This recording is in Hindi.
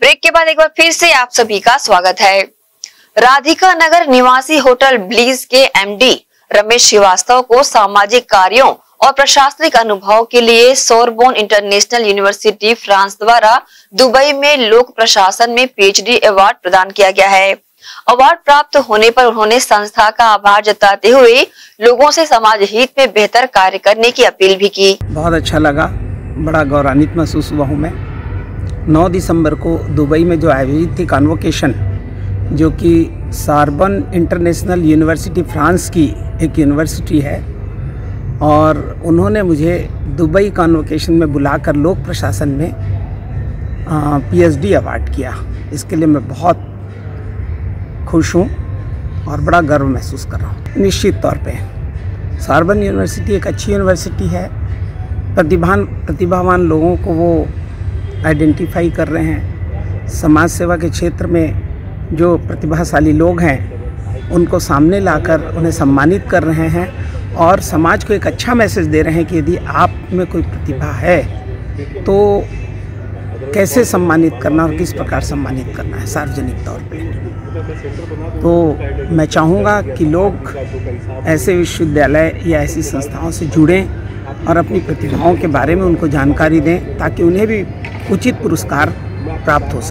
ब्रेक के बाद एक बार फिर से आप सभी का स्वागत है। राधिका नगर निवासी होटल ब्लीज के एमडी रमेश श्रीवास्तव को सामाजिक कार्यों और प्रशासनिक अनुभव के लिए सोरबोन इंटरनेशनल यूनिवर्सिटी फ्रांस द्वारा दुबई में लोक प्रशासन में पीएचडी अवार्ड प्रदान किया गया है। अवार्ड प्राप्त होने पर उन्होंने संस्था का आभार जताते हुए लोगों से समाज हित में बेहतर कार्य करने की अपील भी की। बहुत अच्छा लगा, बड़ा गौरवान्वित महसूस हुआ हूँ मैं। 9 दिसंबर को दुबई में जो आयोजित थी कॉन्वोकेशन, जो कि सोरबोन इंटरनेशनल यूनिवर्सिटी फ्रांस की एक यूनिवर्सिटी है, और उन्होंने मुझे दुबई कॉन्वोकेशन में बुलाकर लोक प्रशासन में पीएचडी अवार्ड किया। इसके लिए मैं बहुत खुश हूँ और बड़ा गर्व महसूस कर रहा हूँ। निश्चित तौर पे सोरबोन यूनिवर्सिटी एक अच्छी यूनिवर्सिटी है। प्रतिभावान लोगों को वो आइडेंटिफाई कर रहे हैं। समाज सेवा के क्षेत्र में जो प्रतिभाशाली लोग हैं उनको सामने लाकर उन्हें सम्मानित कर रहे हैं और समाज को एक अच्छा मैसेज दे रहे हैं कि यदि आप में कोई प्रतिभा है तो कैसे सम्मानित करना और किस प्रकार सम्मानित करना है सार्वजनिक तौर पे। तो मैं चाहूँगा कि लोग ऐसे विश्वविद्यालय या ऐसी संस्थाओं से जुड़ें और अपनी प्रतिभाओं के बारे में उनको जानकारी दें, ताकि उन्हें भी उचित पुरस्कार प्राप्त हो सके।